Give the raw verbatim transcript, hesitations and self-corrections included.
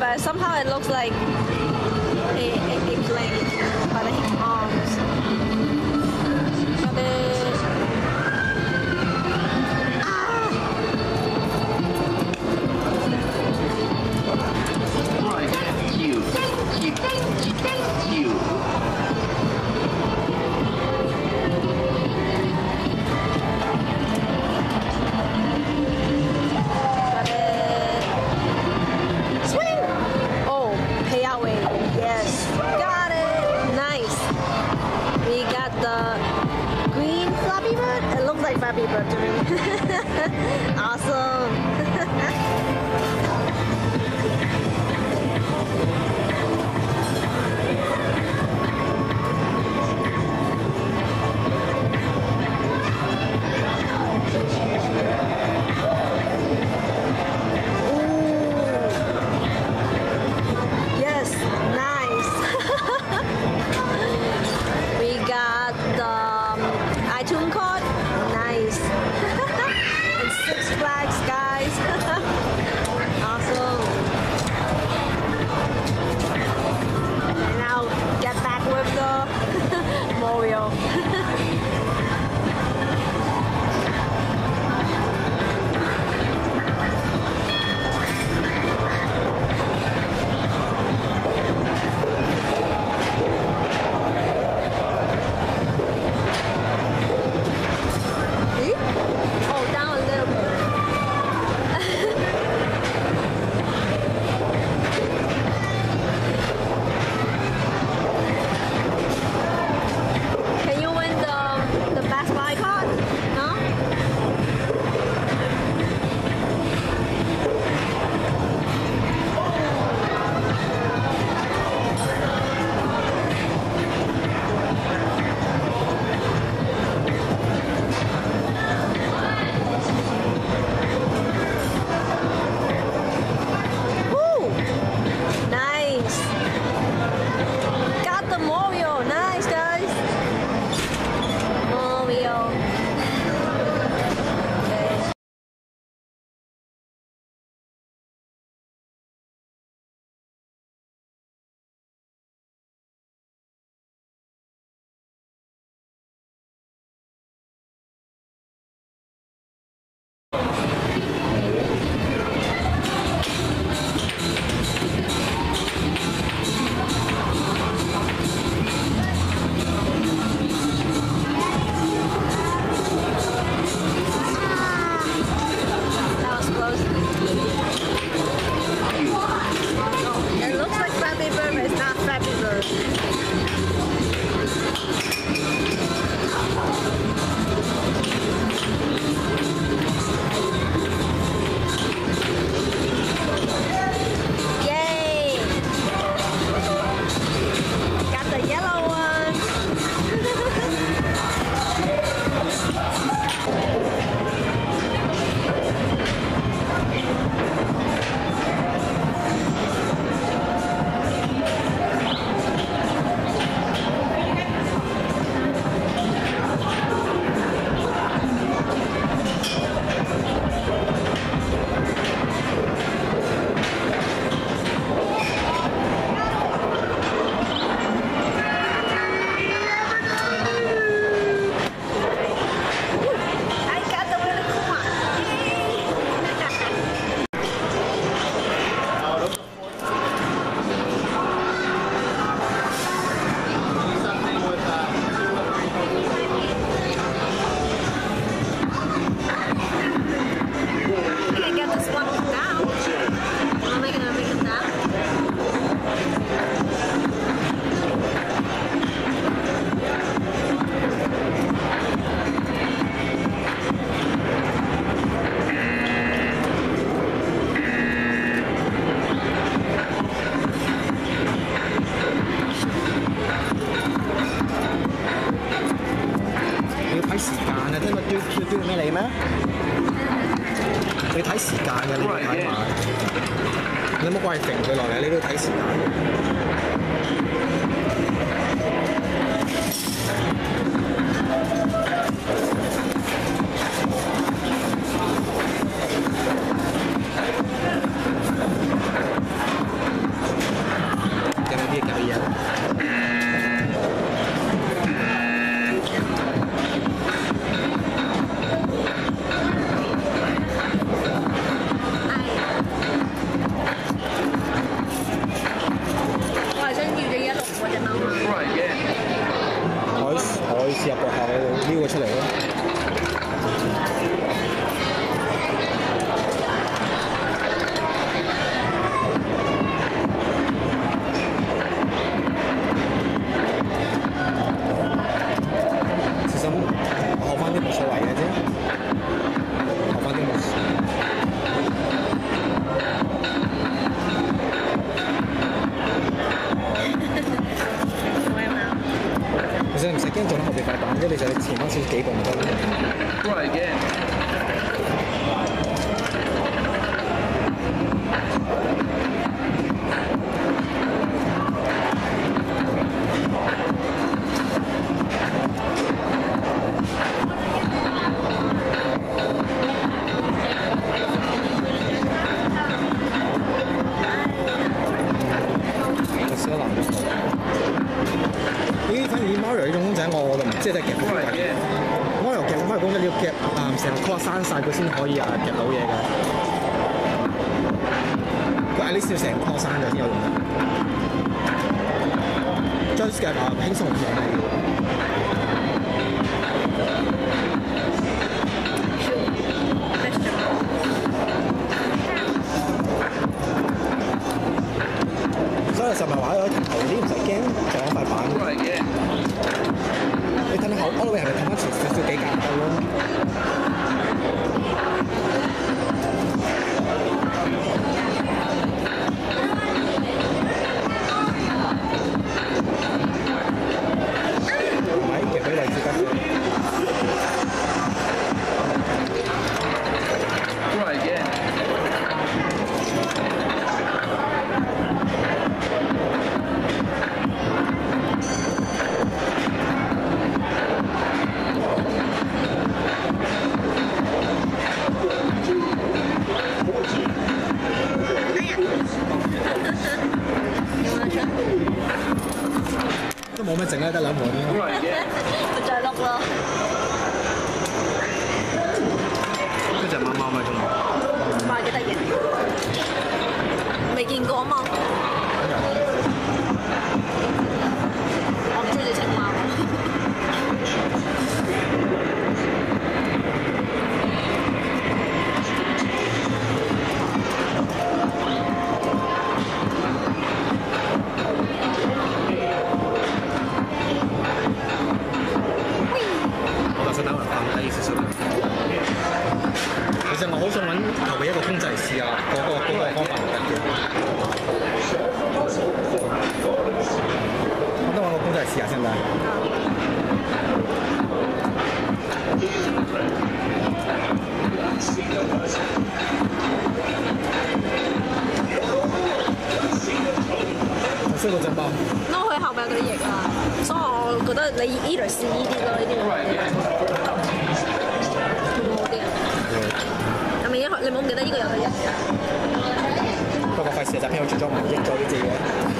but somehow it looks like a, a, a plane, but its arms. Got it. Ah! Right, thank you, thank you, thank you, thank you. Got it. Swing! Oh, payout way. Yes. Got it. Nice. We got the green Flappy Bird. It looks like Flappy Bird to me. Awesome. Yes, nice. We got the um, iTunes card. Nice. And Six Flags, guys. Awesome. And now get back with the Mario. See? Oh, down a little bit. Can you win the the Best Buy card? No? Woo! Nice. Got the Mario. Nice, guys. Mario. Okay. That was close. It looks like Flappy Bird, but it's not Flappy Bird. Yay! Got the yellow one. I got the winner coupon. Can't get this one now. Am I gonna make it now? 你要睇時間啊！聽日嘟嘟嘟咩嚟咩？你睇時間嘅，你要睇埋。你冇怪揈佢落嚟，你都要睇時間。 Try again. Mario 呢種公仔我我就唔知係夾唔夾嘅。Mario 夾 Mario 公仔你要夾啊成個 cross 閂曬佢先可以啊夾到嘢嘅。佢 at least 要成個 cross 閂咗先有用。Just 嘅啊輕鬆唔同嘅。所以實咪話有頭啲唔使驚，就有塊板。你褪後，我哋係咪褪翻前少少幾格夠咯？唔係，夾俾位置得嘅。 Try again. 都冇咩整啦，得兩盤。 Try again. 咪再碌咯。 嗰隻貓貓咪中意。 哇，幾得意！未見過啊嘛。我唔中意青貓。其實我好想揾求其一個公仔試下嗰個嗰個方法唔得嘅。我都揾個公仔試下先唔得。我需要個隻貓。攞佢後面有嗰啲翼啊，所以我覺得你依度試依啲咯，呢啲會好啲。係咪一你冇唔記得呢個有佢翼？ 不過費事就偏好着裝唔益咗呢隻嘢。